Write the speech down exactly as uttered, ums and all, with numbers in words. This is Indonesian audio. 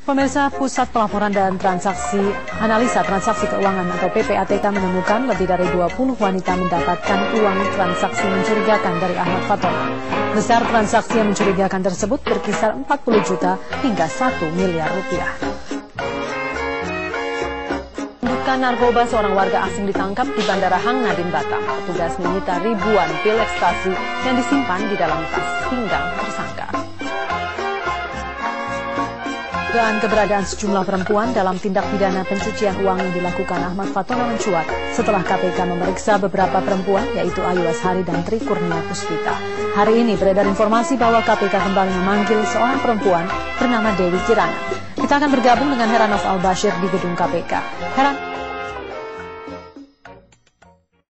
Pemirsa, Pusat Pelaporan dan Transaksi Analisa Transaksi Keuangan atau P P A T K menemukan lebih dari dua puluh wanita mendapatkan uang transaksi mencurigakan dari Ahmad Fatona. Besar transaksi yang mencurigakan tersebut berkisar empat puluh juta hingga satu miliar rupiah. Bukan narkoba, seorang warga asing ditangkap di Bandara Hang Nadiem, Batam. Petugas menyita ribuan pil ekstasi yang disimpan di dalam tas pinggang tersangka. Dugaan keberadaan sejumlah perempuan dalam tindak pidana pencucian uang yang dilakukan Ahmad Fatona mencuat setelah K P K memeriksa beberapa perempuan, yaitu Ayu Ashari dan Tri Kurnia Puspita. Hari ini beredar informasi bahwa K P K kembali memanggil seorang perempuan bernama Dewi Kirana. Kita akan bergabung dengan Heranov Al-Bashir di gedung K P K. Heran